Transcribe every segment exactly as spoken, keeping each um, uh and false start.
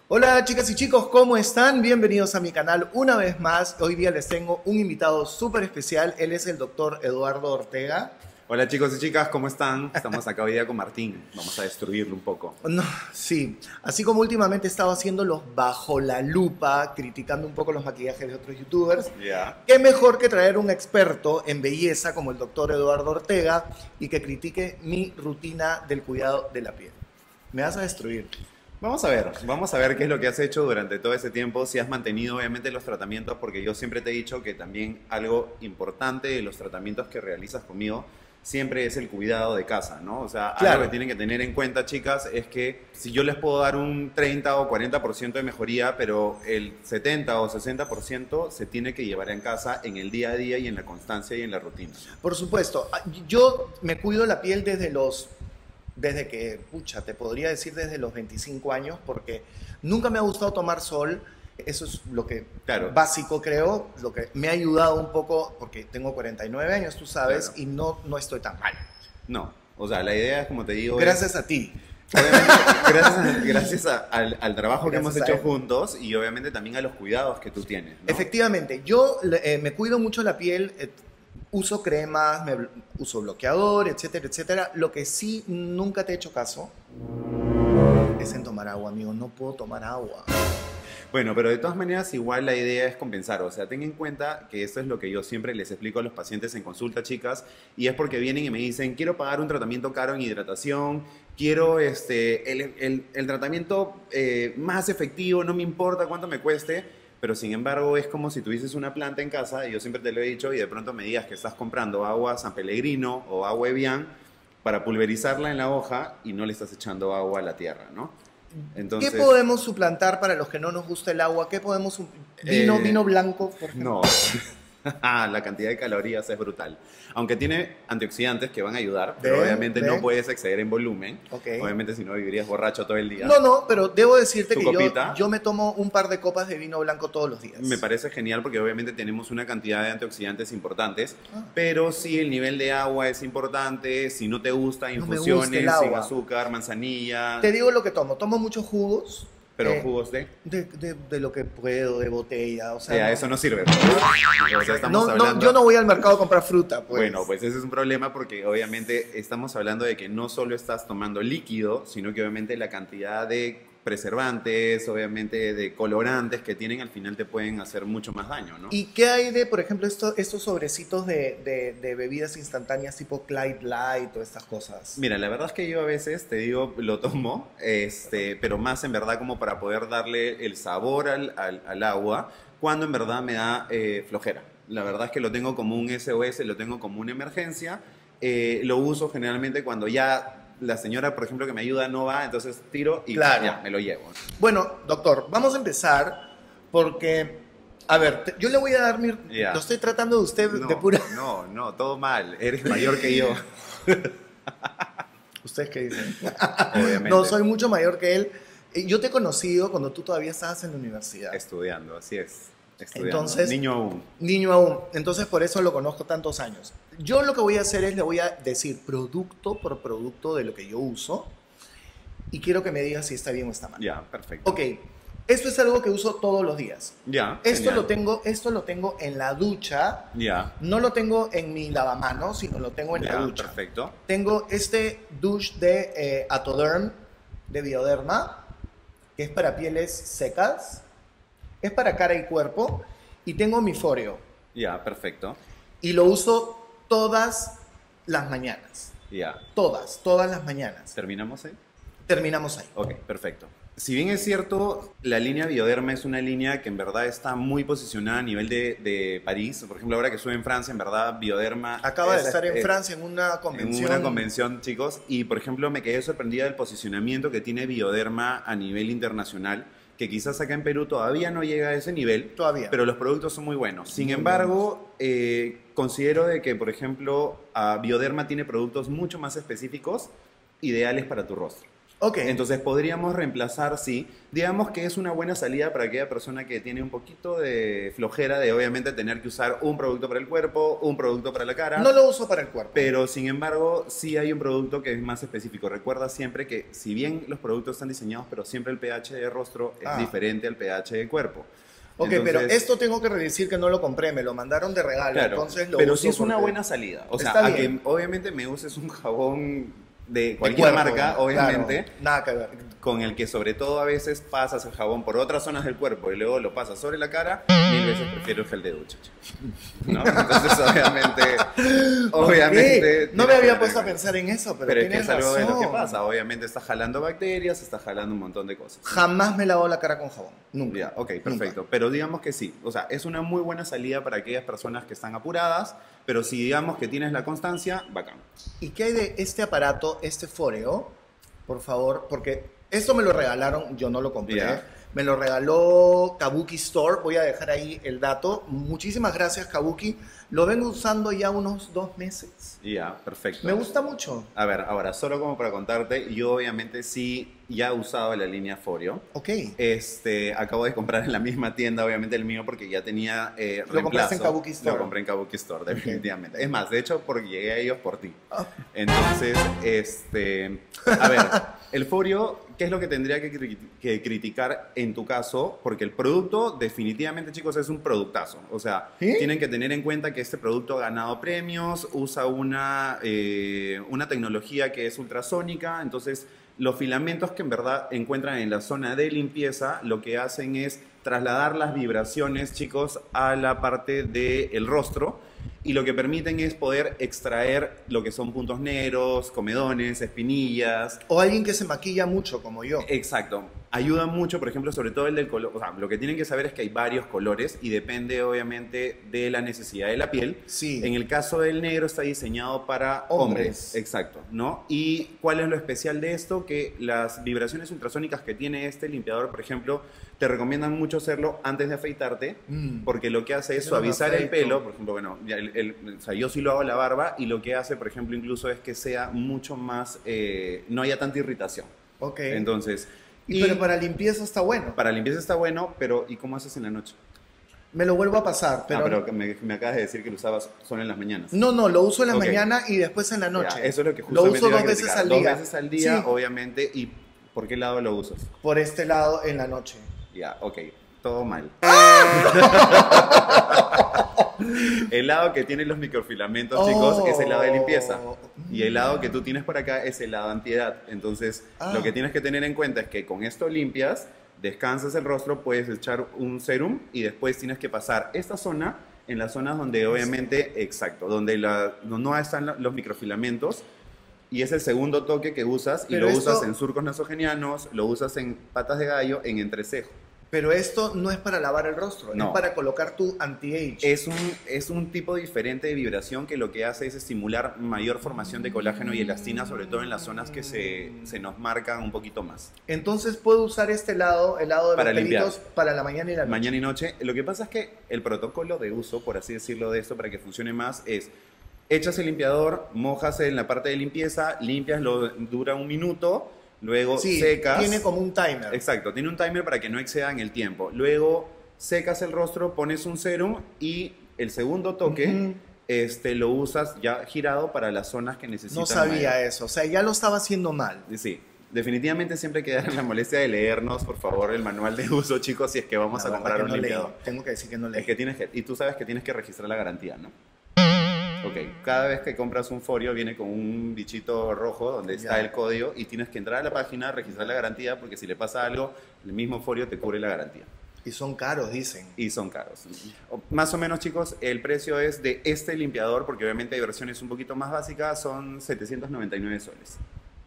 Hola chicas y chicos, ¿cómo están? Bienvenidos a mi canal una vez más. Hoy día les tengo un invitado súper especial. Él es el doctor Eduardo Ortega. Hola chicos y chicas, ¿cómo están? Estamos acá hoy día con Martín. Vamos a destruirlo un poco. No, sí, así como últimamente he estado haciendo los bajo la lupa, criticando un poco los maquillajes de otros youtubers, Ya. Yeah. qué mejor que traer un experto en belleza como el doctor Eduardo Ortega y que critique mi rutina del cuidado de la piel. Me vas a destruir. Vamos a ver, vamos a ver qué es lo que has hecho durante todo ese tiempo, si has mantenido obviamente los tratamientos, porque yo siempre te he dicho que también algo importante de los tratamientos que realizas conmigo siempre es el cuidado de casa, ¿no? O sea, Claro. algo que tienen que tener en cuenta, chicas, es que si yo les puedo dar un treinta o cuarenta por ciento de mejoría, pero el setenta o sesenta por ciento se tiene que llevar en casa en el día a día y en la constancia y en la rutina. Por supuesto, yo me cuido la piel desde los... Desde que, pucha, te podría decir desde los veinticinco años, porque nunca me ha gustado tomar sol. Eso es lo que, Claro. básico creo, lo que me ha ayudado un poco, porque tengo cuarenta y nueve años, tú sabes, Claro. y no, no estoy tan mal. No, o sea, la idea es, como te digo... Gracias es, a ti. Obviamente, gracias, gracias a, al, al trabajo Gracias que hemos a hecho él. juntos y obviamente también a los cuidados que tú tienes, ¿no? Efectivamente, yo eh, me cuido mucho la piel, eh, uso cremas, me, uso bloqueador, etcétera, etcétera. Lo que sí nunca te he hecho caso es en tomar agua, amigo. No puedo tomar agua. Bueno, pero de todas maneras igual la idea es compensar, o sea, ten en cuenta que esto es lo que yo siempre les explico a los pacientes en consulta, chicas, y es porque vienen y me dicen, quiero pagar un tratamiento caro en hidratación, quiero este, el, el, el tratamiento eh, más efectivo, no me importa cuánto me cueste, pero sin embargo es como si tuvieses una planta en casa, y yo siempre te lo he dicho, y de pronto me digas que estás comprando agua San Pellegrino o agua Evian para pulverizarla en la hoja y no le estás echando agua a la tierra, ¿no? Entonces, ¿qué podemos suplantar para los que no nos gusta el agua? ¿Qué podemos... Vino, Eh, vino blanco, por ejemplo. no, la cantidad de calorías es brutal. Aunque tiene antioxidantes que van a ayudar, pero Ven, obviamente ven. no puedes exceder en volumen. Ok. Obviamente si no vivirías borracho todo el día. No, no, pero debo decirte ¿Tu que yo, copita? yo me tomo un par de copas de vino blanco todos los días. Me parece genial porque obviamente tenemos una cantidad de antioxidantes importantes, Ah. pero sí el nivel de agua es importante, si no te gusta, No me infusiones, gusta el sin agua. azúcar, manzanilla, Te digo lo que tomo. Tomo muchos jugos. pero eh, jugos de... De, de- de lo que puedo, de botella. O sea, Ya, no- eso no sirve. O sea, estamos no, no, hablando... yo no voy al mercado a comprar fruta. Pues. Bueno, pues ese es un problema porque obviamente estamos hablando de que no solo estás tomando líquido, sino que obviamente la cantidad de preservantes, obviamente de colorantes que tienen al final te pueden hacer mucho más daño, ¿no? ¿Y qué hay de, por ejemplo, esto- estos sobrecitos de, de- de bebidas instantáneas tipo Clyde Light o estas cosas? Mira, la verdad es que yo a veces, te digo, lo tomo, este, pero más en verdad como para poder darle el sabor al, al- al agua, cuando en verdad me da eh, flojera. La verdad es que lo tengo como un S O S, lo tengo como una emergencia. Eh, lo uso generalmente cuando ya la señora, por ejemplo, que me ayuda no va, entonces tiro y Claro. ya, me lo llevo. Bueno, doctor, vamos a empezar porque, a ver, te- yo le voy a dar mi... Ya. Lo estoy tratando de usted No, de pura... no, no, todo mal. Eres mayor que yo, ¿Ustedes qué dicen? obviamente. No, soy mucho mayor que él. Eh, Yo te he conocido cuando tú todavía estabas en la universidad. Estudiando, así es. Estudiando. Entonces- Niño aún. Niño aún. Entonces, por eso lo conozco tantos años. Yo lo que voy a hacer es, le voy a decir producto por producto de lo que yo uso y quiero que me digas si está bien o está mal. Ya, perfecto. Ok, esto es algo que uso todos los días. Ya. Esto genial. lo, tengo, esto lo tengo en la ducha. Ya. No lo tengo en mi lavamanos, sino lo tengo en Ya, la ducha. perfecto. Tengo este douche de eh, Atoderm, de Bioderma, que es para pieles secas, es para cara y cuerpo, y tengo mi Foreo, Ya, perfecto. y lo uso todas las mañanas. Ya. Todas, todas las mañanas. ¿Terminamos ahí? Terminamos ahí. Ok, perfecto. Si bien es cierto, la línea Bioderma es una línea que en verdad está muy posicionada a nivel de, de París. Por ejemplo, ahora que estuve en Francia, en verdad, Bioderma... Acaba de es- estar en es- Francia en una En convención. una convención, chicos, y por ejemplo me quedé sorprendida del posicionamiento que tiene Bioderma a nivel internacional, que quizás acá en Perú todavía no llega a ese nivel, Todavía. pero los productos son muy buenos. Sin Muy embargo, eh, considero de que, por ejemplo, a Bioderma tiene productos mucho más específicos, ideales para tu rostro. Ok. Entonces podríamos reemplazar, sí. Digamos que es una buena salida para aquella persona que tiene un poquito de flojera de obviamente tener que usar un producto para el cuerpo, un producto para la cara. No lo uso para el cuerpo. Pero sin embargo, sí hay un producto que es más específico. Recuerda siempre que si bien los productos están diseñados, pero siempre el pH de rostro es Ah. diferente al pH de cuerpo. Ok, Entonces, pero esto tengo que decir que no lo compré, me lo mandaron de regalo, claro, entonces lo pero uso sí es una porque- buena salida. O sea, Está a bien. que obviamente me uses un jabón de De cualquier cuerpo, marca, obviamente, claro, nada que ver. con el que sobre todo a veces pasas el jabón por otras zonas del cuerpo y luego lo pasas sobre la cara, mil veces prefiero el gel de ducha, chicos. ¿No? Entonces, obviamente, obviamente... Ok, no me tienes había que puesto a tener- pensar en eso, pero, Pero es que tienes es algo de lo que razón. pasa. Obviamente está jalando bacterias, está jalando un montón de cosas. Jamás me lavo la cara con jabón, nunca. Ya, ok, Nunca. perfecto. Pero digamos que sí. O sea, es una muy buena salida para aquellas personas que están apuradas, pero si digamos que tienes la constancia, bacán. ¿Y qué hay de este aparato, este foreo? Por favor, porque esto me lo regalaron, yo no lo compré. Ya. Me lo regaló Kabuki Store, voy a dejar ahí el dato. Muchísimas gracias, Kabuki. Lo vengo usando ya unos dos meses. Ya, perfecto. Me gusta mucho. A ver, ahora, solo como para contarte, yo obviamente sí ya he usado la línea Forio. Ok. Este, acabo de comprar en la misma tienda, obviamente el mío, porque ya tenía eh, Lo compraste en reemplazo. Kabuki Store. Lo compré en Kabuki Store, definitivamente. Es más, de hecho, porque llegué a ellos por ti. Ah. Entonces, este, a ver, el Forio, ¿qué es lo que tendría que, cri- que criticar en tu caso? Porque el producto, definitivamente, chicos, es un productazo. O sea, ¿Sí? tienen que tener en cuenta que este producto ha ganado premios, usa una, eh, una tecnología que es ultrasónica, entonces los filamentos que en verdad encuentran en la zona de limpieza lo que hacen es trasladar las vibraciones, chicos, a la parte del rostro y lo que permiten es poder extraer lo que son puntos negros, comedones, espinillas. O alguien que se maquilla mucho, como yo. Exacto. Ayuda mucho, por ejemplo, sobre todo el del color. O sea, lo que tienen que saber es que hay varios colores y depende, obviamente, de la necesidad de la piel. Sí. En el caso del negro está diseñado para Hombres. hombres. Exacto, ¿no? ¿Y cuál es lo especial de esto? Que las vibraciones ultrasónicas que tiene este limpiador, por ejemplo, te recomiendan mucho hacerlo antes de afeitarte, Mm. porque lo que hace es Yo no me suavizar el afeito. pelo. Por ejemplo, bueno, ya el- el- o sea, yo sí lo hago la barba y lo que hace, por ejemplo, incluso es que sea mucho más, eh, no haya tanta irritación. Ok. Entonces, Y, pero para limpieza está bueno. para limpieza está bueno, pero ¿y cómo haces en la noche? Me lo vuelvo a pasar, pero... Ah, pero que me, me acabas de decir que lo usabas solo en las mañanas. No, no, lo uso en la Ok. mañana y después en la noche. Ya, eso es lo que Lo justamente uso iba a dos veces criticar. al día. Dos veces al día, Sí. obviamente. ¿Y por qué lado lo usas? Por este lado en la noche. Ya, ok. Todo mal. El lado que tiene los microfilamentos, Oh. chicos, es el lado de limpieza. Y el lado que tú tienes por acá es el lado antiedad. Entonces, Ah. lo que tienes que tener en cuenta es que con esto limpias, descansas el rostro, puedes echar un serum y después tienes que pasar esta zona en las zonas donde obviamente, exacto, donde la, no, no están la- los microfilamentos. Y es el segundo toque que usas y Pero lo esto- usas en surcos nasogenianos, lo usas en patas de gallo, en entrecejo. Pero esto no es para lavar el rostro, No. es para colocar tu anti-age. Es un, es un tipo diferente de vibración que lo que hace es estimular mayor formación de colágeno y elastina, sobre todo en las zonas que se, se nos marcan un poquito más. Entonces puedo usar este lado, el lado de Para los limpiar. pelitos, para la mañana y la noche. Mañana y noche. Lo que pasa es que el protocolo de uso, por así decirlo, de esto para que funcione más es: echas el limpiador, mojas en la parte de limpieza, limpias, lo, dura un minuto, luego Sí, secas. tiene como un timer. Exacto, tiene un timer para que no excedan el tiempo. Luego secas el rostro, pones un serum y el segundo toque Ujú. este, lo usas ya girado para las zonas que necesitan. No sabía mayor. eso, o sea, ya lo estaba haciendo mal. Sí, definitivamente siempre hay que dar la molestia de leernos, por favor, el manual de uso, chicos, si es que vamos La a verdad comprar que un no leí. limpiador. Tengo que decir que no leí. Es que tienes que, y tú sabes que tienes que registrar la garantía, ¿no? Ok, cada vez que compras un Forio viene con un bichito rojo donde está Ya. el código y tienes que entrar a la página, registrar la garantía, porque si le pasa algo, el mismo Forio te cubre la garantía. Y son caros, dicen. Y son caros. O- Más o menos, chicos, el precio es de este limpiador, porque obviamente hay versiones un poquito más básicas, son setecientos noventa y nueve soles.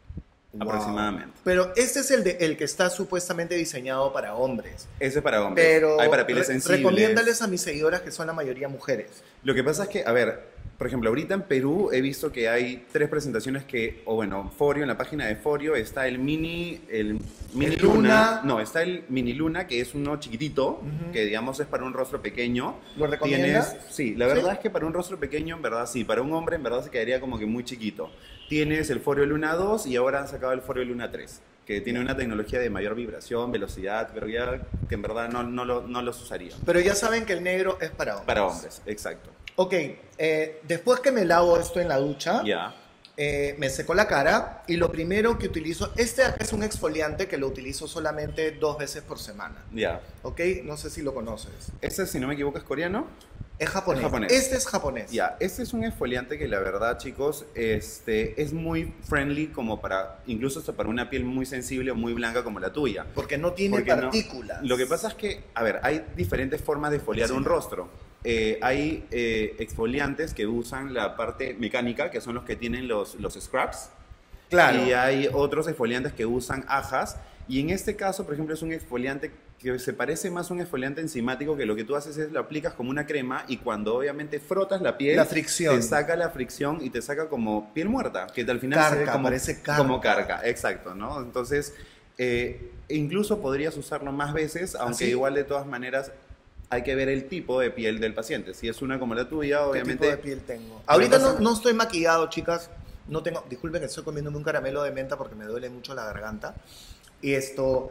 Wow. Aproximadamente. Pero este es el, de, el que está supuestamente diseñado para hombres. Ese es para hombres. Pero Hay para pieles re- sensibles. recomiéndales a mis seguidoras, que son la mayoría mujeres. Lo que pasa es que, a ver, por ejemplo, ahorita en Perú he visto que hay tres presentaciones que, o bueno, Forio, en la página de Forio está el mini, el mini El Luna. Luna. No, está el mini Luna, que es uno chiquitito, Ujú. que digamos es para un rostro pequeño. ¿Lo recomiendas? Tienes, sí, la ¿Sí? verdad es que para un rostro pequeño, en verdad sí, para un hombre en verdad se quedaría como que muy chiquito. Tienes el Forio Luna dos y ahora han sacado el Forio Luna tres. que tiene una tecnología de mayor vibración, velocidad, pero ya que en verdad no, no, lo- no los usaría. Pero ya saben que el negro es para hombres. Para hombres, exacto. Ok, eh, después que me lavo esto en la ducha, Ya, eh, me seco la cara y lo primero que utilizo, este acá es un exfoliante que lo utilizo solamente dos veces por semana. ya. Ok, no sé si lo conoces. Este, si no me equivoco, es coreano. Es japonés. Es japonés. Este es japonés. Ya, este es un exfoliante que la verdad, chicos, este, es muy friendly como para, incluso hasta para una piel muy sensible o muy blanca como la tuya. Porque no tiene Porque no- partículas. Lo que pasa es que, a ver, hay diferentes formas de exfoliar Sí. un rostro. Eh, hay eh, exfoliantes que usan la parte mecánica, que son los que tienen los, los scrubs. Claro. Y hay otros exfoliantes que usan ajas. Y en este caso, por ejemplo, es un exfoliante que se parece más a un exfoliante enzimático, que lo que tú haces es lo aplicas como una crema y cuando obviamente frotas la piel, La fricción. te saca la fricción y te saca como piel muerta, que al final se ve Carca, como, parece carca. como carca. Exacto, ¿no? Entonces, eh, incluso podrías usarlo más veces, aunque ¿Ah, sí? igual de todas maneras hay que ver el tipo de piel del paciente. Si es una como la tuya, ¿Qué obviamente... tipo de piel tengo? Ahorita no, pasa- no estoy maquillado, chicas. No tengo, disculpen que estoy comiéndome un caramelo de menta porque me duele mucho la garganta. Y esto,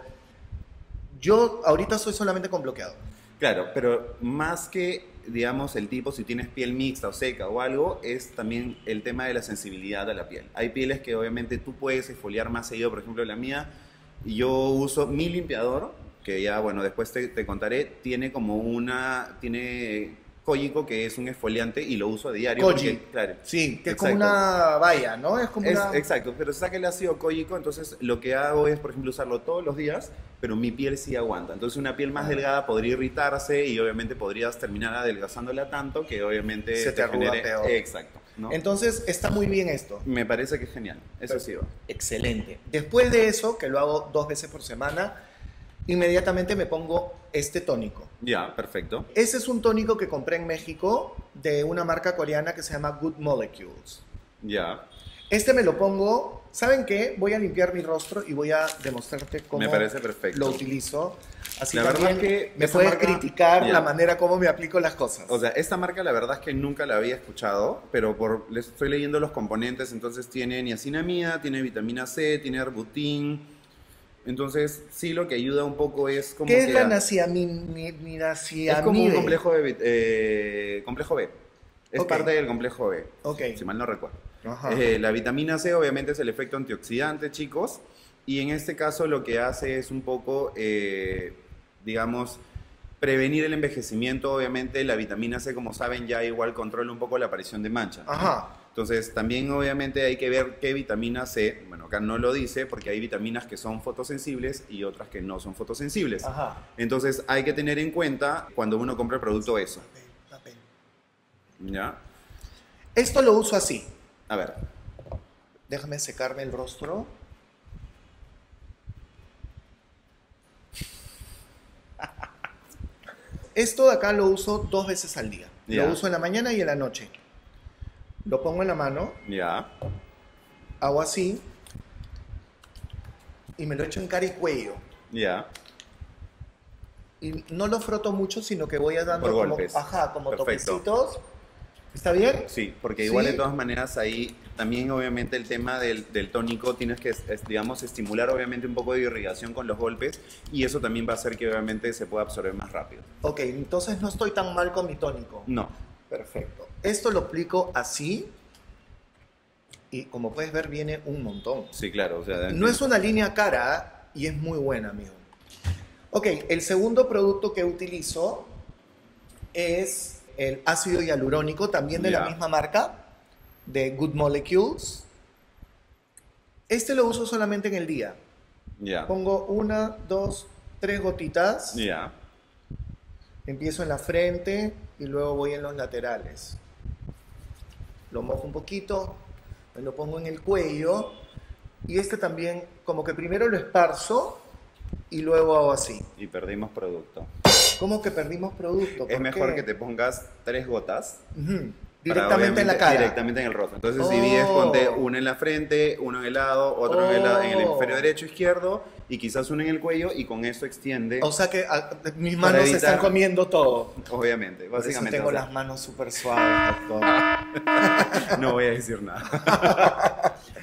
yo ahorita estoy solamente con bloqueador. Claro, pero más que, digamos, el tipo, si tienes piel mixta o seca o algo, es también el tema de la sensibilidad a la piel. Hay pieles que obviamente tú puedes exfoliar más seguido, por ejemplo la mía, yo uso mi limpiador, que ya, bueno, después te, te contaré, tiene como una, tiene Kojico, que es un exfoliante y lo uso a diario. Koji. porque, claro, Sí, que es exacto. como una valla, ¿no? Es como Es, una... Exacto, pero saca el ácido Kojico, entonces lo que hago es, por ejemplo, usarlo todos los días, pero mi piel sí aguanta. Entonces una piel más delgada podría irritarse y obviamente podrías terminar adelgazándola tanto que obviamente Se te arruga peor. Exacto, ¿no? Entonces está muy bien esto. Me parece que es genial, eso sí va. Excelente. Después de eso, que lo hago dos veces por semana, inmediatamente me pongo este tónico. Ya, perfecto. Ese es un tónico que compré en México de una marca coreana que se llama Good Molecules. Ya, Este me lo pongo, ¿saben qué? Voy a limpiar mi rostro y voy a demostrarte cómo me parece perfecto. lo utilizo. Así La verdad también es que me esa puedes marca- criticar Ya. la manera como me aplico las cosas. O sea, esta marca la verdad es que nunca la había escuchado, pero por, les estoy leyendo los componentes, entonces tiene niacinamida, tiene vitamina C, tiene arbutin. Entonces, sí, lo que ayuda un poco es como ¿Qué es que la a- naciamida? es como un complejo, de, vit- eh, complejo B. Es Ok. parte del complejo B, Ok. si mal no recuerdo. Ajá. Eh, la vitamina C obviamente es el efecto antioxidante, chicos, y en este caso lo que hace es un poco, eh, digamos, prevenir el envejecimiento. Obviamente la vitamina C, como saben, ya igual controla un poco la aparición de manchas. ¿no? Ajá. Entonces, también obviamente hay que ver qué vitamina C, bueno, acá no lo dice, porque hay vitaminas que son fotosensibles y otras que no son fotosensibles. Ajá. Entonces, hay que tener en cuenta cuando uno compra el producto eso. Papel, papel. ¿Ya? Esto lo uso así. A ver. Déjame secarme el rostro. Esto de acá lo uso dos veces al día. Ya. Lo uso en la mañana y en la noche. Lo pongo en la mano, Ya. hago así y me lo echo en cara y cuello. Ya. Y no lo froto mucho, sino que voy a dando Por como, golpes. ajá, como Perfecto. toquecitos. ¿Está bien? Sí, porque igual ¿Sí? de todas maneras ahí también obviamente el tema del, del tónico tienes que, es- digamos, estimular obviamente un poco de irrigación con los golpes y eso también va a hacer que obviamente se pueda absorber más rápido. Ok, entonces no estoy tan mal con mi tónico. No. Perfecto. Esto lo aplico así y como puedes ver viene un montón. Sí, claro. O sea, No es una línea cara y es muy buena, amigo. Ok, el segundo producto que utilizo es el ácido hialurónico, también de Ya. la misma marca, de Good Molecules. Este lo uso solamente en el día. Ya. Pongo una, dos, tres gotitas. Ya. Empiezo en la frente y luego voy en los laterales. Lo mojo un poquito, me lo pongo en el cuello y este también como que primero lo esparzo y luego hago así. Y perdimos producto. ¿Cómo que perdimos producto? Es ¿Por mejor qué? que te pongas tres gotas. Ujú. para, Directamente en la obviamente, cara. Directamente en el rostro. Entonces Oh. divides, ponte uno en la frente, uno en el lado, otro en, el, lado- en el Oh. hemisferio derecho, izquierdo, y quizás uno en el cuello, y con eso extiende. O sea que ah, mis Para manos se evitar- están comiendo todo. Obviamente, Por eso básicamente. tengo o sea, las manos súper suaves, doctor. no voy a decir nada.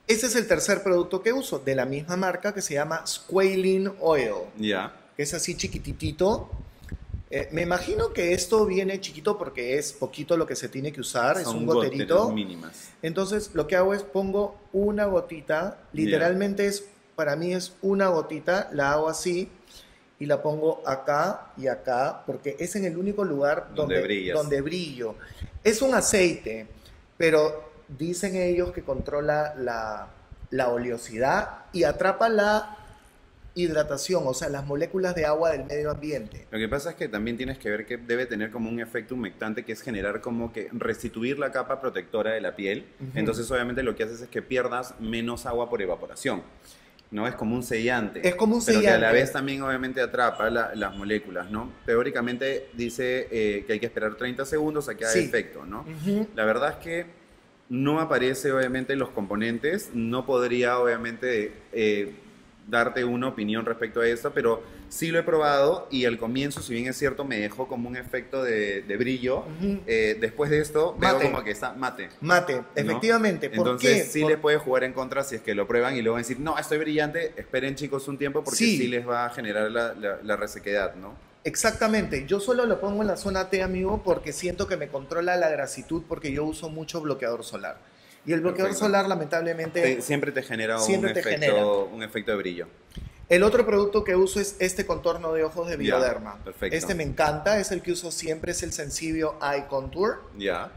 Ese es el tercer producto que uso, de la misma marca, que se llama Squalene Oil, Ya. que es así chiquititito. Eh, me imagino que esto viene chiquito porque es poquito lo que se tiene que usar, es Son un goterito. goteras mínimas. Entonces lo que hago es pongo una gotita, literalmente es, para mí es una gotita, la hago así y la pongo acá y acá, porque es en el único lugar Donde donde, brillas. donde brillo. Es un aceite, pero dicen ellos que controla la, la oleosidad y atrapa la hidratación, o sea, las moléculas de agua del medio ambiente. Lo que pasa es que también tienes que ver que debe tener como un efecto humectante, que es generar como que restituir la capa protectora de la piel. Ujú. Entonces obviamente lo que haces es que pierdas menos agua por evaporación. ¿No? Es como un sellante. Es como un pero sellante. que a la vez también obviamente atrapa la- las moléculas, ¿no? Teóricamente dice eh, que hay que esperar treinta segundos a que haga Sí. efecto, ¿no? Ujú. La verdad es que no aparece obviamente los componentes, no podría obviamente eh, darte una opinión respecto a esto, pero sí lo he probado y al comienzo, si bien es cierto, me dejó como un efecto de, de brillo. Ujú. Eh, después de esto veo Mate. como que está mate. Mate, ¿no? efectivamente. ¿Por Entonces qué? sí Por- les puede jugar en contra si es que lo prueban y luego van a decir, no, estoy brillante, esperen chicos un tiempo porque Sí. sí, les va a generar la, la- la resequedad, ¿no? Exactamente, yo solo lo pongo en la zona T, amigo, porque siento que me controla la grasitud, porque yo uso mucho bloqueador solar. Y el bloqueador Perfecto. solar, lamentablemente, Te- siempre te genera, siempre un, te efecto, genera. un efecto de brillo. el otro producto que uso es este contorno de ojos de Ya, Bioderma. perfecto. Este me encanta, es el que uso siempre, es el Sensibio Eye Contour. Ya,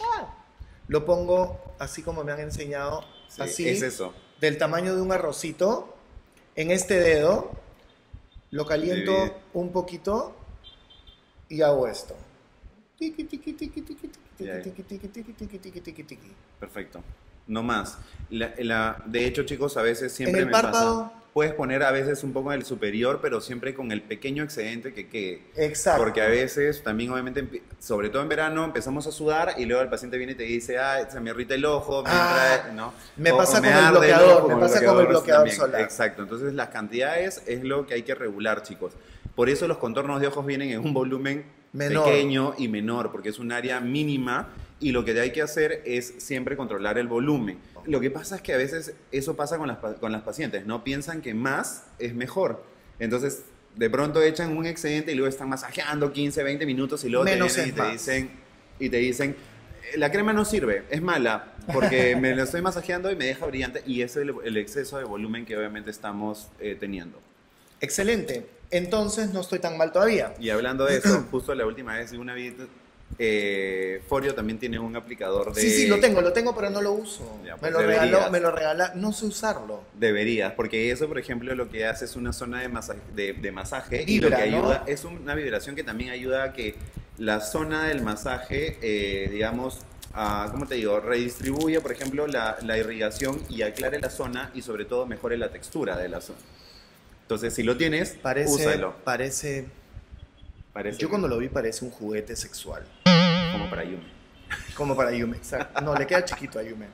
Lo pongo así como me han enseñado, sí, así, es eso. del tamaño de un arrocito, en este dedo, lo caliento Divide. un poquito y hago esto. Tiqui, tiqui, tiqui, tiqui, tiqui, Ya. tiqui, tiqui, tiqui, tiqui, tiqui, tiqui, tiqui. Perfecto. No más. La, la- de hecho, chicos, a veces siempre En el me párpado. pasa. Puedes poner a veces un poco en el superior, pero siempre con el pequeño excedente que quede. Exacto. Porque a veces también, obviamente, empie- sobre todo en verano, empezamos a sudar y luego el paciente viene y te dice, ah, se me irrita el ojo, me Ah, entra, ¿no? me O- pasa o con el arde bloqueador, ojo, me con pasa con el bloqueador también. solar. Exacto. Entonces, las cantidades es lo que hay que regular, chicos. Por eso los contornos de ojos vienen en un volumen Menor. pequeño y menor, porque es un área mínima y lo que hay que hacer es siempre controlar el volumen. Lo que pasa es que a veces eso pasa con las, pa- con las pacientes, ¿no? Piensan que más es mejor. Entonces, de pronto echan un excedente y luego están masajeando quince, veinte minutos y luego Menos te vienen es y te más. dicen, y te dicen, "Eh, la crema no sirve, es mala, porque me la estoy masajeando y me deja brillante", y ese es el, el exceso de volumen que obviamente estamos eh, teniendo. Excelente. Entonces no estoy tan mal todavía. Y hablando de eso, justo la última vez de una vida, eh, Forio también tiene un aplicador de... Sí, sí, lo tengo, lo tengo, pero no lo uso. Ya, me pues lo deberías. regaló, me lo regala, no sé usarlo. Deberías, porque eso, por ejemplo, lo que hace es una zona de masaje, de, de masaje y lo Vibra, que ¿no? ayuda es una vibración que también ayuda a que la zona del masaje, eh, digamos, a, ¿cómo te digo? Redistribuya, por ejemplo, la, la irrigación y aclare la zona y sobre todo mejore la textura de la zona. Entonces, si lo tienes, Parece, úsalo. parece, Parece yo cuando lo vi parece un juguete sexual. como para Yumi. Como para Yume, exacto. No, le queda chiquito a Yume.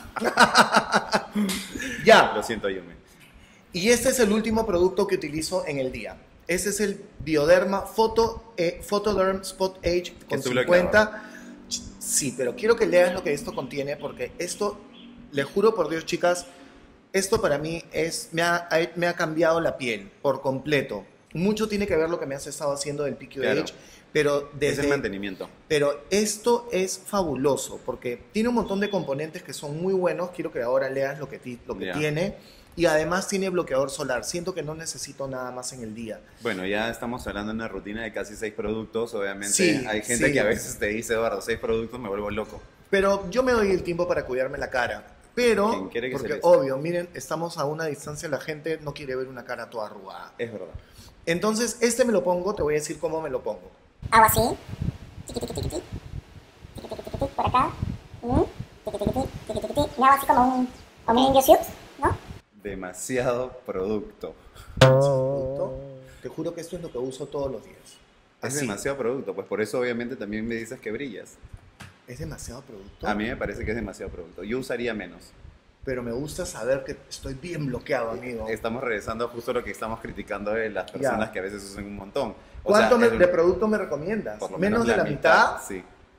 Ya. Lo siento, Yumi. Y este es el último producto que utilizo en el día. Este es el Bioderma Photo, eh, Photoderm Spot Age con Es tu cincuenta. Sí, pero quiero que leas lo que esto contiene porque esto, le juro por Dios, chicas, esto para mí es, me ha, ha- me ha cambiado la piel por completo. Mucho tiene que ver lo que me has estado haciendo del P Q H, Claro. pero Es desde... el mantenimiento. Pero esto es fabuloso porque tiene un montón de componentes que son muy buenos. Quiero que ahora leas lo que, ti- lo que Ya. tiene. Y además tiene bloqueador solar. Siento que no necesito nada más en el día. Bueno, ya estamos hablando de una rutina de casi seis productos. Obviamente Sí, hay gente sí. que a veces te dice, Eduardo, seis productos, me vuelvo loco. Pero yo me doy el tiempo para cuidarme la cara. Pero, ¿Quién quiere que se porque les- obvio, miren, estamos a una distancia, la gente no quiere ver una cara toda arrugada. Es verdad. Entonces, este me lo pongo, te voy a decir cómo me lo pongo. Hago así. Tiqui, tiqui, tiqui, tiqui. Tiqui, tiqui, tiqui, tiqui, por acá. Mm. Tiqui, tiqui, tiqui, tiqui, tiqui, tiqui. Me hago así como un, como un indio suit, ¿no? Demasiado producto. Producto. Te juro que esto es lo que uso todos los días. Es Así. demasiado producto, pues por eso obviamente también me dices que brillas. Es demasiado producto. A mí me parece que es demasiado producto. Yo usaría menos. Pero me gusta saber que estoy bien bloqueado, amigo. Estamos regresando justo a lo que estamos criticando de las personas Ya. que a veces usan un montón. O ¿Cuánto sea, me- es- de producto me recomiendas? por lo ¿Menos de la mitad? Sí.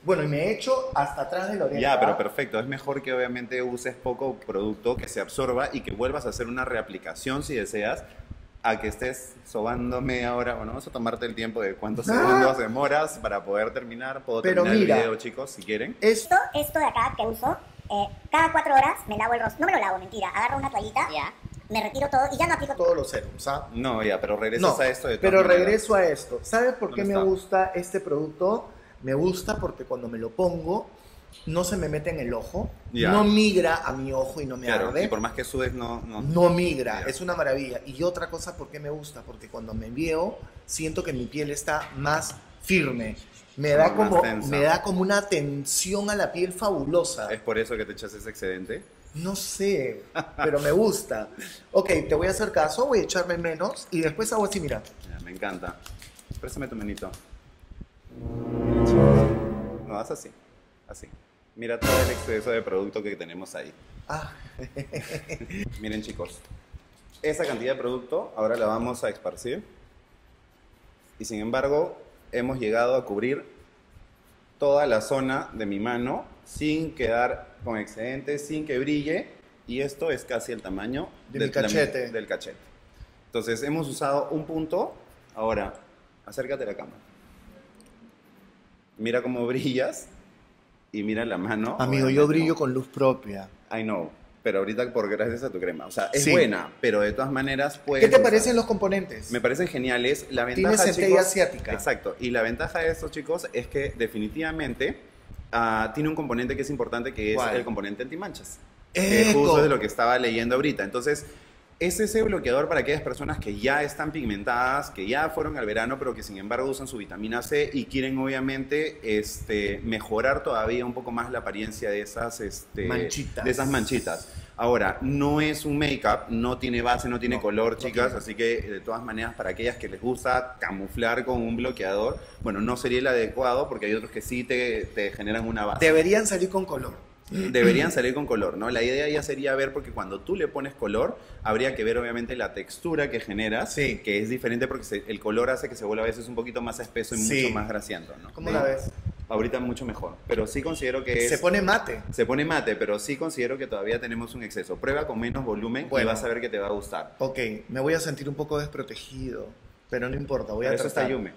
Bueno, y me he hecho hasta atrás de la oreja. Ya, pero perfecto. Es mejor que obviamente uses poco producto, que se absorba y que vuelvas a hacer una reaplicación si deseas, a que estés sobando media hora. Bueno, vamos a tomarte el tiempo de cuántos Ah. segundos demoras para poder terminar. Puedo Pero terminar mira. el video, chicos, si quieren. Esto, Esto, esto de acá que uso, eh, cada cuatro horas me lavo el rostro. No me lo lavo, mentira. Agarro una toallita, Ya. me retiro todo y ya no aplico todos los serums, ¿ah? No, ya, pero regresas No, a esto de todas pero maneras. regreso a esto. ¿Sabes por qué ¿Dónde me está? gusta este producto? Me gusta porque cuando me lo pongo, no se me mete en el ojo, Ya. no migra a mi ojo y no me Claro, arde. y por más que sudes, no... No, No migra, Ya. es una maravilla. Y otra cosa, ¿por qué me gusta? Porque cuando me veo, siento que mi piel está más firme. Me da Como más como, tensa. me da como una tensión a la piel fabulosa. ¿Es por eso que te echas ese excedente? No sé, pero me gusta. Ok, te voy a hacer caso, voy a echarme menos y después hago así, mira. Ya, me encanta. Préstame tu manito. No, haz así. Así. Mira todo el exceso de producto que tenemos ahí. Ah, Miren, chicos. Esa cantidad de producto ahora la vamos a esparcir. Y sin embargo, hemos llegado a cubrir toda la zona de mi mano sin quedar con excedentes, sin que brille. Y esto es casi el tamaño De mi cachete. del cachete. Entonces, hemos usado un punto. Ahora, acércate a la cámara. Mira cómo brillas y mira la mano. amigo, yo Obviamente brillo no. con luz propia. I know, pero ahorita por gracias a tu crema. O sea, es Sí. buena, pero de todas maneras puedes ¿Qué te usar. parecen los componentes? Me parecen geniales. La Tiene ventaja, centella chicos, asiática. Exacto. Y la ventaja de esto, chicos, es que definitivamente ah, tiene un componente que es importante, que es ¿Cuál? el componente antimanchas. Que ¡Eco! justo es de lo que estaba leyendo ahorita. Entonces, es ese bloqueador para aquellas personas que ya están pigmentadas, que ya fueron al verano, pero que sin embargo usan su vitamina C y quieren obviamente este, mejorar todavía un poco más la apariencia de esas, este, Manchitas. de esas manchitas. Ahora, no es un make-up, no tiene base, no tiene No, color, no chicas, tiene. así que de todas maneras para aquellas que les gusta camuflar con un bloqueador, bueno, no sería el adecuado porque hay otros que sí te, te generan una base. Deberían salir con color. Deberían salir con color, ¿no? La idea ya sería ver, porque cuando tú le pones color, habría que ver obviamente la textura que generas, Sí. que es diferente porque se- el color hace que se vuelva a veces un poquito más espeso y Sí. mucho más grasiento, ¿no? ¿Cómo la ves? Ahorita mucho mejor, pero sí considero que es... Se pone mate. se pone mate, pero sí considero que todavía tenemos un exceso. Prueba con menos volumen Bueno. y vas a ver que te va a gustar. Ok, me voy a sentir un poco desprotegido, pero no importa, voy Por a eso está tratar. Yume.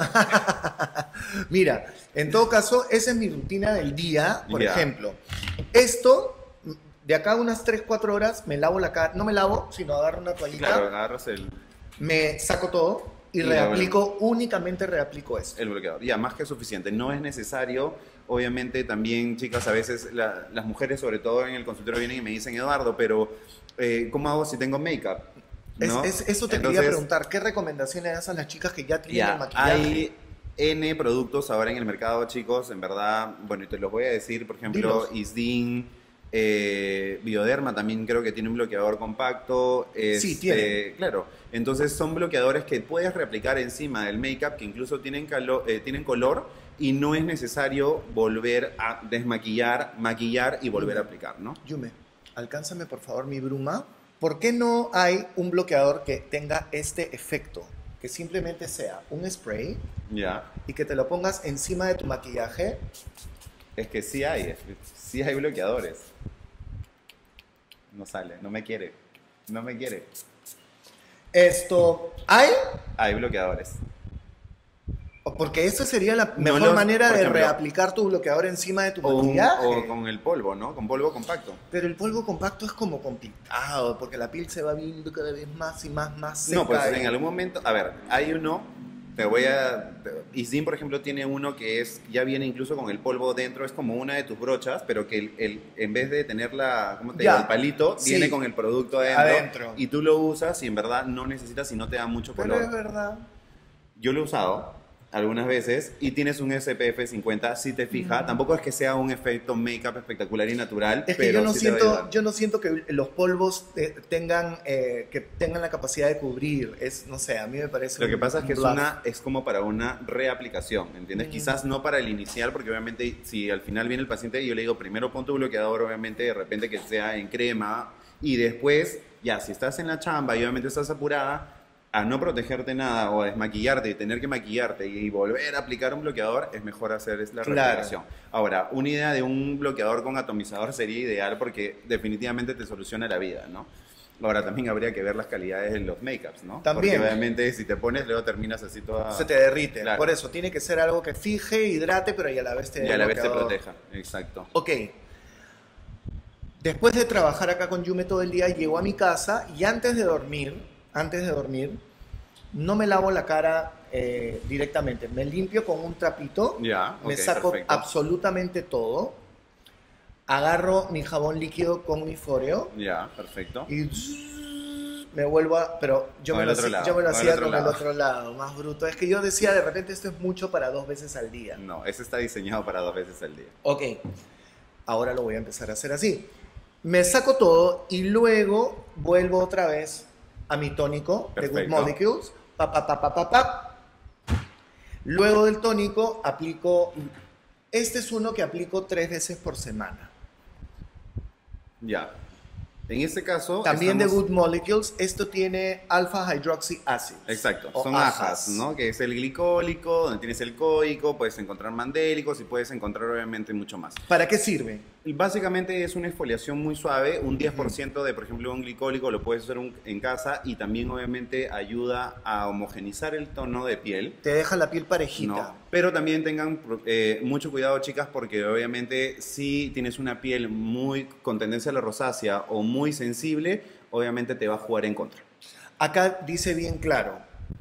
Mira, en todo caso, esa es mi rutina del día. Por Ya. ejemplo, esto, de acá a unas tres, cuatro horas, me lavo la cara. No me lavo, sino agarro una toallita, Claro, agarras el, me saco todo y Y reaplico, únicamente reaplico esto. el bloqueador. Ya, más que suficiente. No es necesario. Obviamente también, chicas, a veces la- las mujeres, sobre todo en el consultorio, vienen y me dicen, Eduardo, pero eh, ¿cómo hago si tengo make-up? Es- ¿No? es- eso te Entonces, quería preguntar, ¿qué recomendaciones das a las chicas que ya tienen el Ya, maquillaje? hay N productos ahora en el mercado, chicos, en verdad, bueno, y te los voy a decir, por ejemplo, Dilos. Isdin, eh, Bioderma también creo que tiene un bloqueador compacto. Sí, este, tiene. Claro, entonces son bloqueadores que puedes reaplicar encima del make-up, que incluso tienen, calo- eh, tienen color y no es necesario volver a desmaquillar, maquillar y volver a aplicar, ¿no? Yume, alcánzame por favor mi bruma. ¿Por qué no hay un bloqueador que tenga este efecto? Que simplemente sea un spray Ya, y que te lo pongas encima de tu maquillaje. es que sí hay, es- sí hay bloqueadores. No sale, no me quiere, no me quiere. Esto, ¿hay? Hay bloqueadores. Porque esa sería la No mejor los- manera por de ejemplo, reaplicar tu bloqueador encima de tu O, un- maquillaje. o con el polvo, ¿no? Con polvo compacto. Pero el polvo compacto es como complicado, porque la piel se va viendo cada vez más y más, más seca. No, pues y- en algún momento, a ver, hay uno, te voy a... Isdin, por ejemplo, tiene uno que es, ya viene incluso con el polvo dentro, es como una de tus brochas, pero que el, el- en vez de tener la, ¿cómo te Ya. digo? El palito, Sí. viene con el producto adentro, Adentro. y tú lo usas y en verdad no necesitas y no te da mucho Pero color. es verdad. Yo lo he usado algunas veces y tienes un S P F cincuenta, si te fijas, tampoco es que sea un efecto make-up espectacular y natural, Es que pero yo no, sí te va a siento, ayudar. yo no siento que los polvos eh, tengan, eh, que tengan la capacidad de cubrir. Es, no sé, a mí me parece. Lo que un- pasa es que un es, bluff. una, es como para una reaplicación, ¿entiendes? Mm. Quizás no para el inicial, porque obviamente si al final viene el paciente y yo le digo, primero pon tu bloqueador, obviamente de repente que sea en crema, y después, ya, si estás en la chamba y obviamente estás apurada, a no protegerte nada o a desmaquillarte y tener que maquillarte y volver a aplicar un bloqueador, es mejor hacer es la Claro. reparación. Ahora, una idea de un bloqueador con atomizador sería ideal porque definitivamente te soluciona la vida, ¿no? Ahora, también habría que ver las calidades de los make-ups, ¿no? También. Porque obviamente si te pones, luego terminas así toda... Se te derrite. Claro. Por eso, tiene que ser algo que fije, hidrate, pero y a la vez te dé Y a la vez te bloqueador. proteja, exacto. Ok. Después de trabajar acá con Yume todo el día, llego a mi casa y antes de dormir, antes de dormir, no me lavo la cara eh, directamente. Me limpio con un trapito, Ya, me ok, saco perfecto. absolutamente todo, agarro mi jabón líquido con mi foreo Ya, perfecto. y zzzz, me vuelvo a... Pero yo Con me el lo, otro hacía- lado, yo me lo con el hacía otro con el lado. otro lado, más bruto. Es que yo decía, de repente esto es mucho para dos veces al día. No, ese está diseñado para dos veces al día. Ok, ahora lo voy a empezar a hacer así. Me saco todo y luego vuelvo otra vez a mi tónico de Good Perfecto. Molecules. Pa, pa, pa, pa, pa, pa. Luego del tónico aplico... Este es uno que aplico tres veces por semana. Ya. En este caso... También de estamos- Good Molecules, esto tiene alpha hydroxy acid. Exacto, o son ajas, ¿no? Que es el glicólico, donde tienes el coico, puedes encontrar mandélicos y puedes encontrar obviamente mucho más. ¿Para qué sirve? Y básicamente es una exfoliación muy suave, un diez por ciento de, por ejemplo, un glicólico lo puedes hacer un- en casa y también obviamente ayuda a homogenizar el tono de piel. Te deja la piel parejita. No, pero también tengan eh, mucho cuidado, chicas, porque obviamente si tienes una piel muy con tendencia a la rosácea o muy sensible, obviamente te va a jugar en contra. Acá dice bien claro,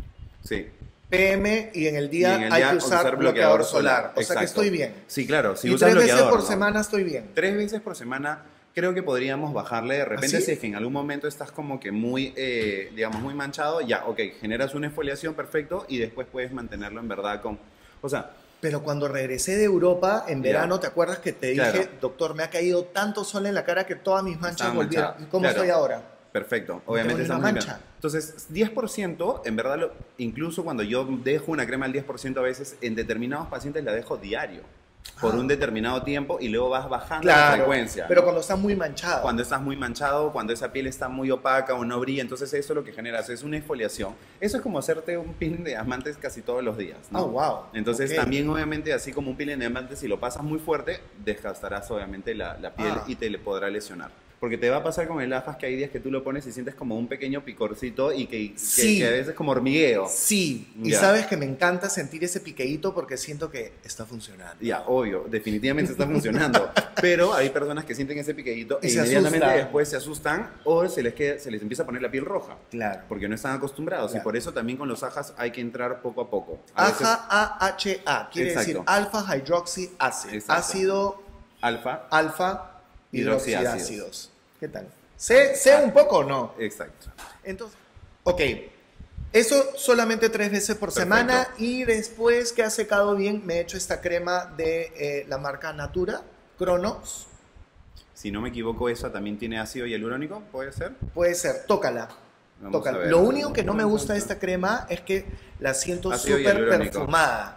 Sí. P M y en el día Y en el hay día que usar, bloqueador, solar. O sea que Exacto. estoy bien. Sí, claro. Si y usas tres veces bloqueador, por ¿no? semana estoy bien. Tres veces por semana creo que podríamos bajarle. De repente, ¿Ah, sí? si es que en algún momento estás como que muy, eh, digamos, muy manchado, ya, ok, generas una exfoliación, perfecto, y después puedes mantenerlo en verdad con... O sea, Pero cuando regresé de Europa en Ya. verano, ¿te acuerdas que te dije, Claro. doctor, me ha caído tanto sol en la cara que todas mis manchas Estaban volvieron? manchadas. ¿Cómo Claro. estoy ahora? perfecto. Obviamente tengo ni estamos una limpiando. mancha. Entonces, diez por ciento, en verdad, lo- incluso cuando yo dejo una crema al diez por ciento a veces, en determinados pacientes la dejo diario. Por Ah. un determinado tiempo y luego vas bajando la Claro, frecuencia. pero ¿no? cuando está muy manchado. Cuando estás muy manchado, cuando esa piel está muy opaca o no brilla, entonces eso lo que generas es una exfoliación. Eso es como hacerte un peeling de diamantes casi todos los días, ¿no? Oh, wow. Entonces Ok. también obviamente así como un peeling de diamantes, si lo pasas muy fuerte, desgastarás obviamente la, la piel Ah. y te le podrá lesionar. Porque te va a pasar con el ajas que hay días que tú lo pones y sientes como un pequeño picorcito y que, que, Sí. que a veces como hormigueo. Sí, y Ya. sabes que me encanta sentir ese piqueíto porque siento que está funcionando. Ya, obvio, definitivamente está funcionando. Pero hay personas que sienten ese piqueíto Y e se inmediatamente asustan. después se asustan o se les, queda- se les empieza a poner la piel roja. Claro. Porque no están acostumbrados y Claro. por eso también con los ajas hay que entrar poco a poco. A veces A H A H A quiere Exacto. decir alfa hydroxy acid. Exacto. Ácido alfa, alfa Hidroxiácidos. hidroxiácidos. ¿Qué tal? ¿Sé, sé un poco o no? exacto. Entonces, ok. Eso solamente tres veces por Perfecto. semana y después que ha secado bien me he hecho esta crema de eh, la marca Natura, Cronos. Si no me equivoco, esa también tiene ácido hialurónico, ¿puede ser? Puede ser, tócala. Vamos tócala. a ver. Lo único que no me gusta de esta crema es que la siento Ácido súper hialurónico. perfumada.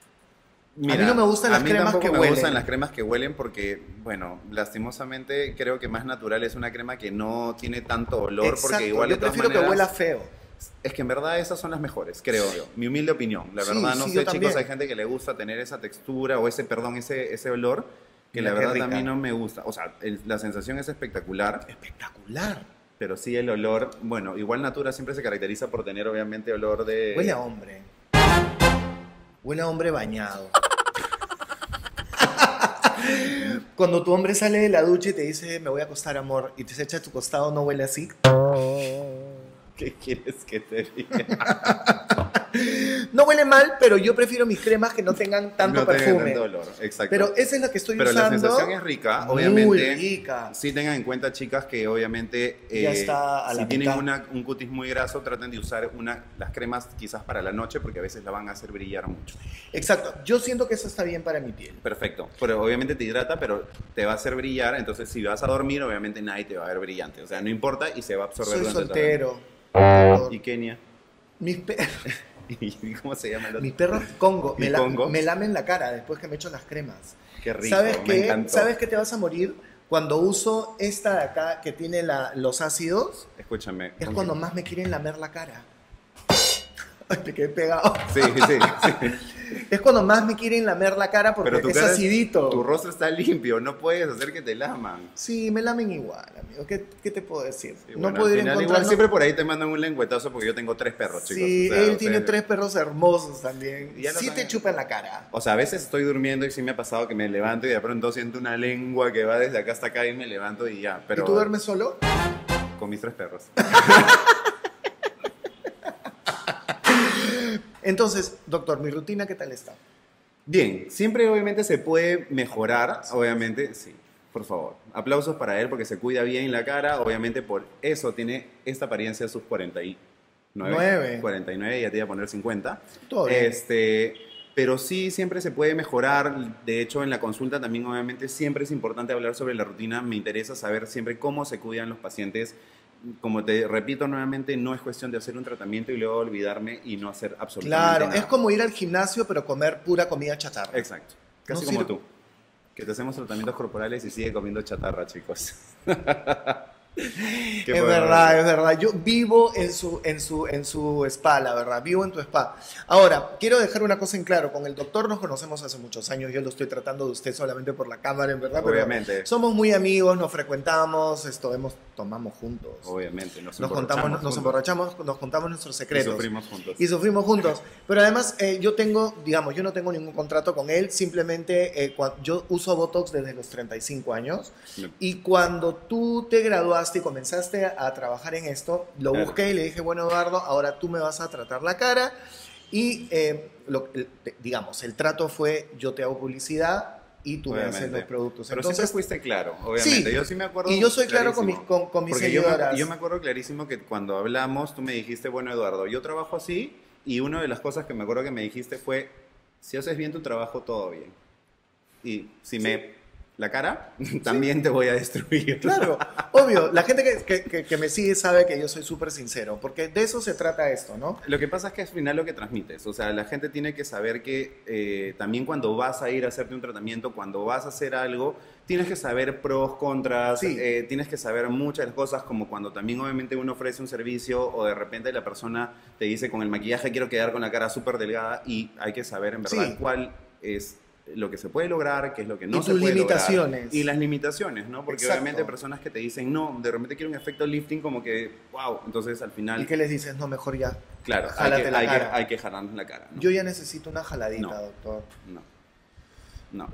A mí no me gustan a las mí cremas tampoco que me huelen. gustan las cremas que huelen porque, bueno, lastimosamente creo que más natural es una crema que no tiene tanto olor Exacto, porque igual de yo todas prefiero que maneras- huela feo. Es que en verdad esas son las mejores, creo yo. Mi humilde opinión. La Sí, verdad, no sí, sé, yo chicos, también. hay gente que le gusta tener esa textura o ese, perdón, ese, ese olor que Mira la qué verdad a mí rica. no me gusta. O sea, el- la sensación es espectacular, Espectacular. pero sí el olor, bueno, igual Natura siempre se caracteriza por tener obviamente olor de... Huele a hombre. Huele a hombre bañado. Cuando tu hombre sale de la ducha y te dice, me voy a acostar, amor, y te se echa a tu costado, ¿no huele así? ¿Qué quieres que te diga? No huele mal, pero yo prefiero mis cremas que no tengan tanto No tenga perfume. tanto olor, exacto. Pero esa es la que estoy Pero la usando. sensación es rica, Muy obviamente. rica. Sí tengan en cuenta, chicas, que obviamente Ya eh, está a si la tienen mitad. una- un cutis muy graso, traten de usar una, las cremas quizás para la noche porque a veces la van a hacer brillar mucho. Exacto. Yo siento que eso está bien para mi piel. Perfecto. Pero obviamente te hidrata, pero te va a hacer brillar. Entonces, si vas a dormir, obviamente nadie te va a ver brillante. O sea, no importa y se va a absorber Soy durante soltero. todo el doctor. día. ¿Y Kenia? Mis, pe- ¿Y cómo se llama el otro? mis perros Congo, ¿Y me, la- Congo? me lamen la cara después que me echo las cremas. Qué rico, ¿Sabes me qué? encantó. ¿Sabes que te vas a morir? Cuando uso esta de acá que tiene la- los ácidos, Escúchame. es ¿con cuando qué? más me quieren lamer la cara. Ay, te quedé pegado. Sí, sí, sí. Es cuando más me quieren lamer la cara porque Pero tu es cara es- acidito. Tu rostro está limpio, no puedes hacer que te laman. Sí, me lamen igual, amigo. ¿Qué, qué te puedo decir? Sí, no bueno, puedo al ir final, encontrando... igual siempre por ahí te mandan un lengüetazo porque yo tengo tres perros, chicos. Sí, o sea, él o tiene sea, tres perros hermosos también. Y ya lo Sí te saben. chupan la cara. O sea, a veces estoy durmiendo y sí me ha pasado que me levanto y de pronto siento una lengua que va desde acá hasta acá y me levanto y ya. Pero ¿Y tú duermes solo? con mis tres perros. Entonces, doctor, ¿mi rutina qué tal está? Bien, siempre obviamente se puede mejorar, obviamente, sí, por favor. Aplausos para él porque se cuida bien la cara, obviamente por eso tiene esta apariencia a sus cuarenta y nueve. Nueve. cuarenta y nueve, ya te iba a poner cincuenta. Todo bien. Este, pero sí, siempre se puede mejorar. De hecho, en la consulta también obviamente siempre es importante hablar sobre la rutina. Me interesa saber siempre cómo se cuidan los pacientes. Como te repito nuevamente, no es cuestión de hacer un tratamiento y luego olvidarme y no hacer absolutamente Claro, nada. es como ir al gimnasio pero comer pura comida chatarra. Exacto. Casi No como sirve. tú. Que te hacemos tratamientos corporales y sigue comiendo chatarra, chicos. Qué Es bueno. verdad, es verdad. Yo vivo en su, en, su, en su spa, la verdad. Vivo en tu spa. Ahora, quiero dejar una cosa en claro. Con el doctor nos conocemos hace muchos años. Yo lo estoy tratando de usted solamente por la cámara, en verdad. pero Obviamente. somos muy amigos, nos frecuentamos, esto, hemos, tomamos juntos. Obviamente. Nos, Nos, emborrachamos contamos, nos juntos. emborrachamos, nos contamos nuestros Y secretos. sufrimos juntos. Y sufrimos juntos. Pero además, eh, yo tengo, digamos, yo no tengo ningún contrato con él. Simplemente eh, cua- yo uso Botox desde los treinta y cinco años. Y cuando tú te graduaste y comenzaste a trabajar en esto, lo Claro. busqué y le dije, bueno, Eduardo, ahora tú me vas a tratar la cara. Y, eh, lo- el- digamos, el trato fue, yo te hago publicidad y tú me haces Obviamente. los productos. Pero Entonces, siempre fuiste claro, obviamente. Sí. Yo sí me acuerdo. y yo soy claro con mis, clarísimo. con, con mis Porque yo seguidoras. me, yo me acuerdo clarísimo que cuando hablamos, tú me dijiste, bueno, Eduardo, yo trabajo así, y una de las cosas que me acuerdo que me dijiste fue, si haces bien tu trabajo, todo bien. Y si me... la cara, también te voy a destruir. Claro, obvio. La gente que, que- que- que me sigue sabe que yo soy súper sincero, porque de eso se trata esto, ¿no? Lo que pasa es que al final lo que transmites, o sea, la gente tiene que saber que eh, también cuando vas a ir a hacerte un tratamiento, cuando vas a hacer algo, tienes que saber pros, contras, Sí. eh, tienes que saber muchas cosas, como cuando también obviamente uno ofrece un servicio o de repente la persona te dice con el maquillaje quiero quedar con la cara súper delgada y hay que saber en verdad Sí. cuál es lo que se puede lograr, qué es lo que no Y se tus puede limitaciones. lograr. Y las limitaciones, ¿no? Porque Exacto. obviamente hay personas que te dicen, no, de repente quiero un efecto lifting como que, wow, entonces al final... ¿Y qué les dices? No, mejor ya. Claro, hay Jálate que, la hay, que, cara. hay que jalarnos la cara. ¿no? Yo ya necesito una jaladita, No. doctor, No. No.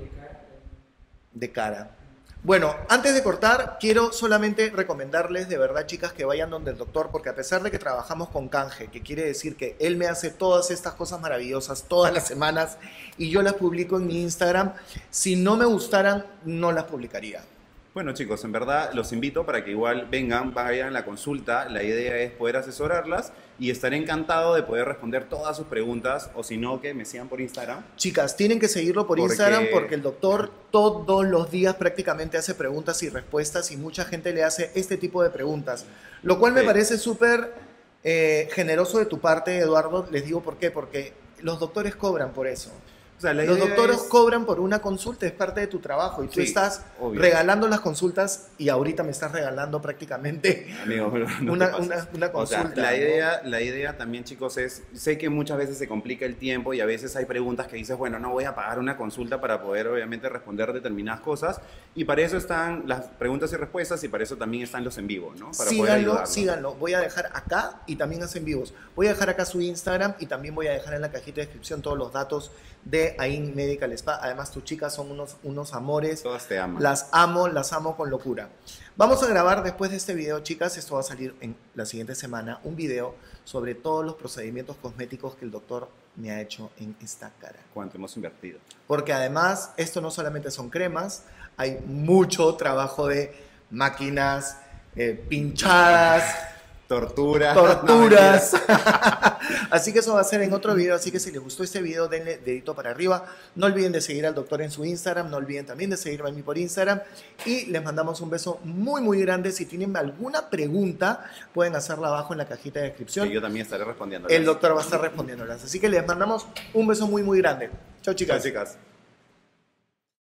de cara. Bueno, antes de cortar, quiero solamente recomendarles de verdad, chicas, que vayan donde el doctor, porque a pesar de que trabajamos con canje, que quiere decir que él me hace todas estas cosas maravillosas todas las semanas y yo las publico en mi Instagram, si no me gustaran, no las publicaría. Bueno, chicos, en verdad los invito para que igual vengan, vayan a la consulta. La idea es poder asesorarlas y estaré encantado de poder responder todas sus preguntas o si no, que me sigan por Instagram. Chicas, tienen que seguirlo por Porque- Instagram porque el doctor todos los días prácticamente hace preguntas y respuestas y mucha gente le hace este tipo de preguntas, lo cual me Sí. parece súper eh, generoso de tu parte, Eduardo. Les digo por qué, porque los doctores cobran por eso. O sea, la Los idea doctores es- cobran por una consulta, es parte de tu trabajo y tú Sí, estás obvio. regalando las consultas y ahorita me estás regalando prácticamente Amigo, no una, te pases. una, una O sea, consulta. la ¿no? idea, la idea también, chicos, es, sé que muchas veces se complica el tiempo y a veces hay preguntas que dices, bueno, no voy a pagar una consulta para poder, obviamente, responder determinadas cosas. Y para eso están las preguntas y respuestas y para eso también están los en vivo, ¿no? Para poder Síganlo, ayudarlos. síganlo. Voy a dejar acá y también hacen vivos. Voy a dejar acá su Instagram y también voy a dejar en la cajita de descripción todos los datos de Ain Medical Spa. Además, tus chicas son unos, unos amores. Todas te aman. Las amo, las amo con locura. Vamos a grabar después de este video, chicas. Esto va a salir en la siguiente semana. Un video sobre todos los procedimientos cosméticos que el doctor me ha hecho en esta cara. Cuánto hemos invertido. Porque además, esto no solamente son cremas, hay mucho trabajo de máquinas, eh, pinchadas, Tortura. torturas. Así que eso va a ser en otro video. Así que si les gustó este video, denle dedito para arriba. No olviden de seguir al doctor en su Instagram. No olviden también de seguirme a mí por Instagram. Y les mandamos un beso muy, muy grande. Si tienen alguna pregunta, pueden hacerla abajo en la cajita de descripción. Sí, yo también estaré respondiendo. El doctor va a estar respondiéndolas. Así que les mandamos un beso muy, muy grande. Chao, chicas. Chicas.